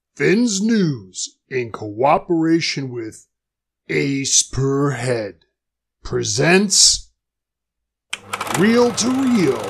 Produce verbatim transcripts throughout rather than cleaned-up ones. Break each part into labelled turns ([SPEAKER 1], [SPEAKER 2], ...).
[SPEAKER 1] Phinsnews, in cooperation with Ace Per Head, presents Reel to Reel.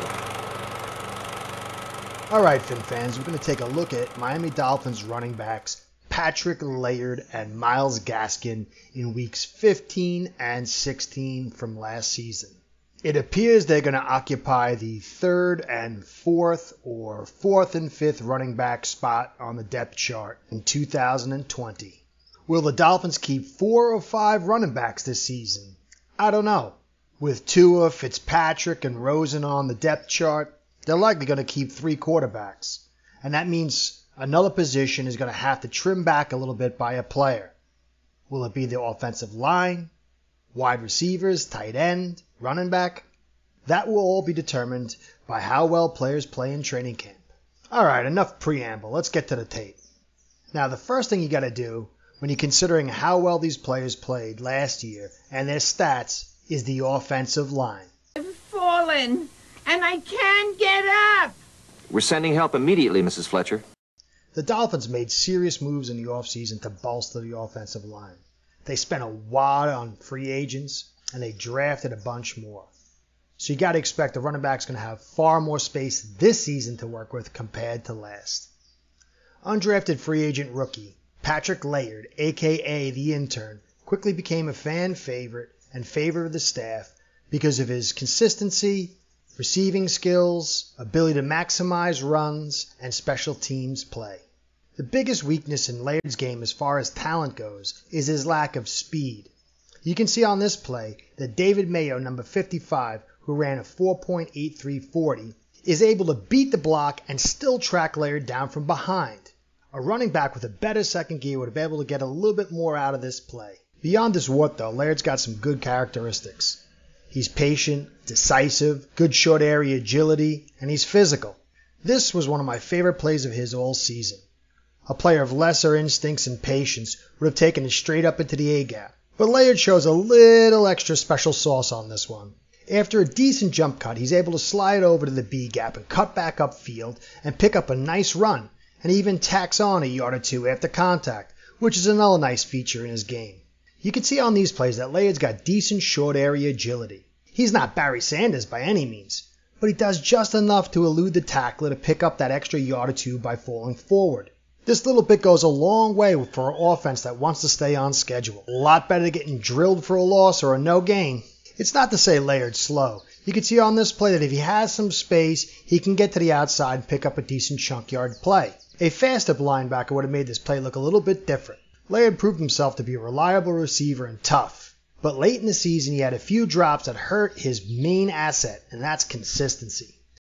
[SPEAKER 2] All right, Fin fans, we're going to take a look at Miami Dolphins running backs Patrick Laird and Myles Gaskin in weeks fifteen and sixteen from last season. It appears they're going to occupy the third and fourth or fourth and fifth running back spot on the depth chart in two thousand twenty. Will the Dolphins keep four or five running backs this season? I don't know. With Tua, Fitzpatrick, and Rosen on the depth chart, they're likely going to keep three quarterbacks. And that means another position is going to have to trim back a little bit by a player. Will it be the offensive line, wide receivers, tight end, running back? That will all be determined by how well players play in training camp. All right, enough preamble. Let's get to the tape. Now, the first thing you got to do when you're considering how well these players played last year and their stats is the offensive line.
[SPEAKER 3] I've fallen, and I can't get up.
[SPEAKER 4] We're sending help immediately, Missus Fletcher.
[SPEAKER 2] The Dolphins made serious moves in the offseason to bolster the offensive line. They spent a wad on free agents, and they drafted a bunch more. So you got to expect the running back's going to have far more space this season to work with compared to last. Undrafted free agent rookie Patrick Laird, a k a the intern, quickly became a fan favorite and favorite of the staff because of his consistency, receiving skills, ability to maximize runs, and special teams play. The biggest weakness in Laird's game as far as talent goes is his lack of speed. You can see on this play that David Mayo, number fifty-five, who ran a four point eight three forty, is able to beat the block and still track Laird down from behind. A running back with a better second gear would have been able to get a little bit more out of this play. Beyond his wart, though, Laird's got some good characteristics. He's patient, decisive, good short area agility, and he's physical. This was one of my favorite plays of his all season. A player of lesser instincts and patience would have taken it straight up into the A-gap. But Laird shows a little extra special sauce on this one. After a decent jump cut, he's able to slide over to the B-gap and cut back upfield and pick up a nice run, and even tacks on a yard or two after contact, which is another nice feature in his game. You can see on these plays that Laird's got decent short area agility. He's not Barry Sanders by any means, but he does just enough to elude the tackler to pick up that extra yard or two by falling forward. This little bit goes a long way for an offense that wants to stay on schedule. A lot better than getting drilled for a loss or a no gain. It's not to say Laird's slow. You can see on this play that if he has some space, he can get to the outside and pick up a decent chunk yard play. A faster linebacker would have made this play look a little bit different. Laird proved himself to be a reliable receiver and tough. But late in the season, he had a few drops that hurt his main asset, and that's consistency.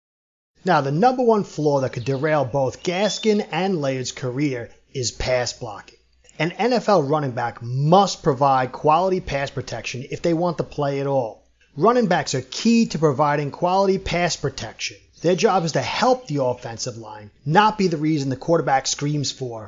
[SPEAKER 2] Now, the number one flaw that could derail both Gaskin and Laird's career is pass blocking. An N F L running back must provide quality pass protection if they want to play at all. Running backs are key to providing quality pass protection. Their job is to help the offensive line, not be the reason the quarterback screams for.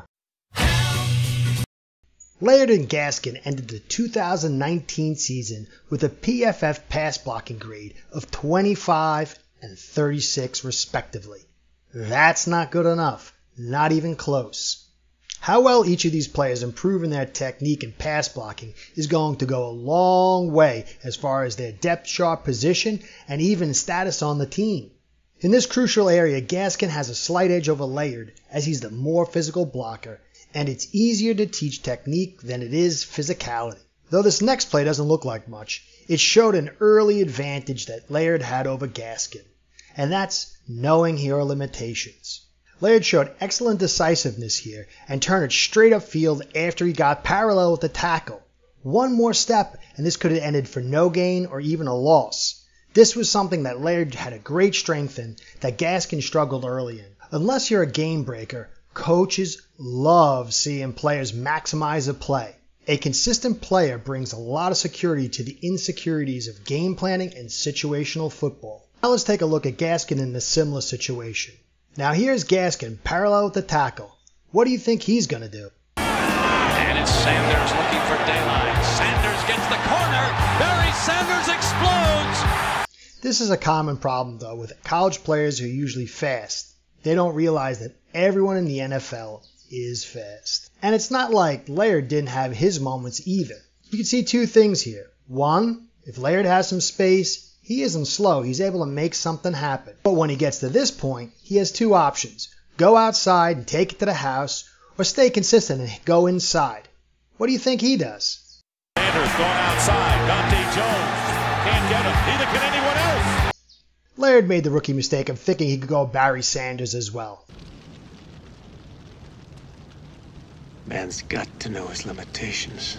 [SPEAKER 2] Laird and Gaskin ended the two thousand nineteen season with a P F F pass blocking grade of twenty-five and thirty-six respectively. That's not good enough, not even close. How well each of these players improve in their technique and pass blocking is going to go a long way as far as their depth chart position and even status on the team. In this crucial area, Gaskin has a slight edge over Laird as he's the more physical blocker, and it's easier to teach technique than it is physicality. Though this next play doesn't look like much, it showed an early advantage that Laird had over Gaskin, and that's knowing your limitations. Laird showed excellent decisiveness here and turned it straight upfield after he got parallel with the tackle. One more step and this could have ended for no gain or even a loss. This was something that Laird had a great strength in that Gaskin struggled early in. Unless you're a game breaker, coaches love seeing players maximize a play. A consistent player brings a lot of security to the insecurities of game planning and situational football. Now let's take a look at Gaskin in a similar situation. Now here's Gaskin parallel with the tackle. What do you think he's going to do?
[SPEAKER 5] And it's Sanders looking for daylight. Sanders gets the corner. Barry Sanders explodes.
[SPEAKER 2] This is a common problem though with college players who are usually fast. They don't realize that everyone in the N F L is fast. And it's not like Laird didn't have his moments either. You can see two things here. One, if Laird has some space, he isn't slow. He's able to make something happen. But when he gets to this point, he has two options. Go outside and take it to the house, or stay consistent and go inside. What do you think he does?
[SPEAKER 5] Sanders going outside. Dante Jones can't get him. Neither can anyone else.
[SPEAKER 2] Laird made the rookie mistake of thinking he could go Barry Sanders as well.
[SPEAKER 6] Man's got to know his limitations.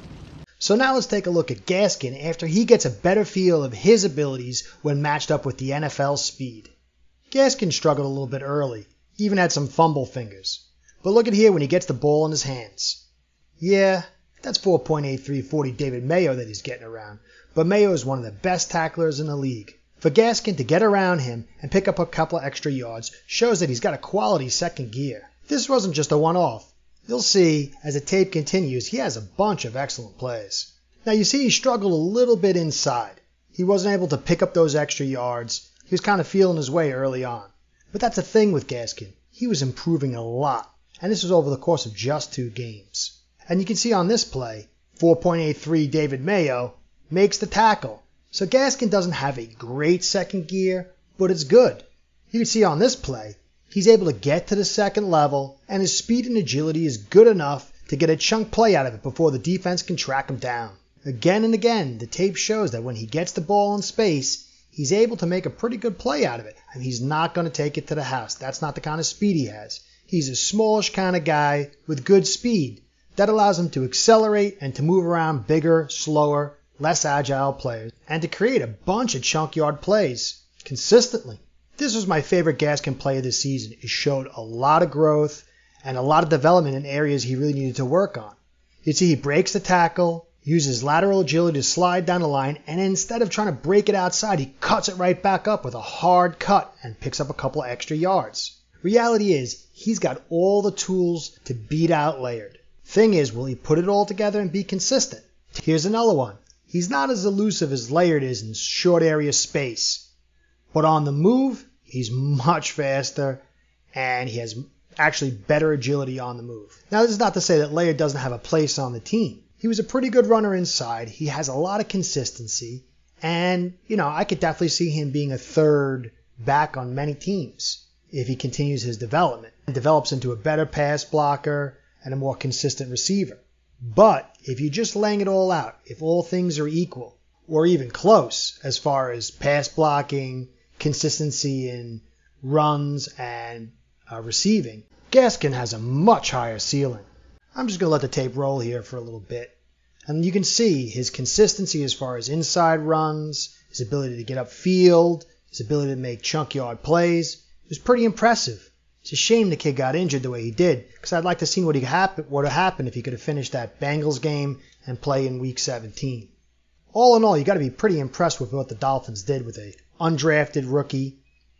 [SPEAKER 2] So now let's take a look at Gaskin after he gets a better feel of his abilities when matched up with the N F L speed. Gaskin struggled a little bit early. He even had some fumble fingers. But look at here when he gets the ball in his hands. Yeah, that's four point eight three forty David Mayo that he's getting around. But Mayo is one of the best tacklers in the league. For Gaskin to get around him and pick up a couple of extra yards shows that he's got a quality second gear. This wasn't just a one-off. You'll see, as the tape continues, he has a bunch of excellent plays. Now you see he struggled a little bit inside. He wasn't able to pick up those extra yards. He was kind of feeling his way early on. But that's the thing with Gaskin. He was improving a lot. And this was over the course of just two games. And you can see on this play, four point eight three David Mayo makes the tackle. So Gaskin doesn't have a great second gear, but it's good. You can see on this play, he's able to get to the second level, and his speed and agility is good enough to get a chunk play out of it before the defense can track him down. Again and again, the tape shows that when he gets the ball in space, he's able to make a pretty good play out of it. And he's not going to take it to the house. That's not the kind of speed he has. He's a smallish kind of guy with good speed. That allows him to accelerate and to move around bigger, slower, less agile players, and to create a bunch of chunk yard plays consistently. This was my favorite Gaskin play of this season. It showed a lot of growth and a lot of development in areas he really needed to work on. You see he breaks the tackle, uses lateral agility to slide down the line, and instead of trying to break it outside, he cuts it right back up with a hard cut and picks up a couple of extra yards. Reality is, he's got all the tools to beat out Laird. Thing is, will he put it all together and be consistent? Here's another one. He's not as elusive as Laird is in short area space. But on the move, he's much faster, and he has actually better agility on the move. Now, this is not to say that Laird doesn't have a place on the team. He was a pretty good runner inside. He has a lot of consistency, and, you know, I could definitely see him being a third back on many teams if he continues his development and develops into a better pass blocker and a more consistent receiver. But if you're just laying it all out, if all things are equal, or even close as far as pass blocking, consistency in runs, and uh, receiving, Gaskin has a much higher ceiling. I'm just going to let the tape roll here for a little bit. And you can see his consistency as far as inside runs, his ability to get upfield, his ability to make chunk yard plays. It was pretty impressive. It's a shame the kid got injured the way he did, because I'd like to see what he happen, what would have happened if he could have finished that Bengals game and play in Week seventeen. All in all, you got to be pretty impressed with what the Dolphins did with a undrafted rookie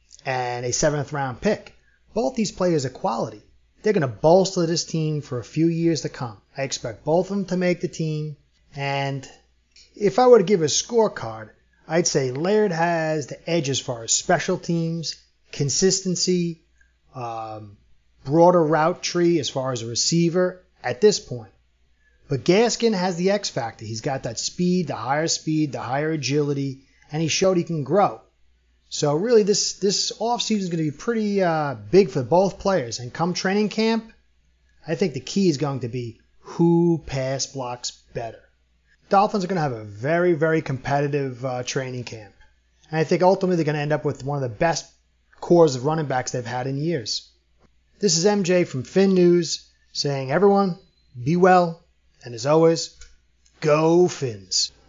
[SPEAKER 2] and a seventh round pick. Both these players are quality. They're going to bolster this team for a few years to come. I expect both of them to make the team. And if I were to give a scorecard, I'd say Laird has the edge as far as special teams, consistency, um, broader route tree as far as a receiver at this point. But Gaskin has the X factor. He's got that speed, the higher speed, the higher agility, and he showed he can grow. So really this, this offseason is going to be pretty uh, big for both players. And come training camp, I think the key is going to be who pass blocks better. Dolphins are going to have a very, very competitive uh, training camp. And I think ultimately they're going to end up with one of the best cores of running backs they've had in years. This is M J from Phinsnews saying, everyone, be well, and as always, go Fins.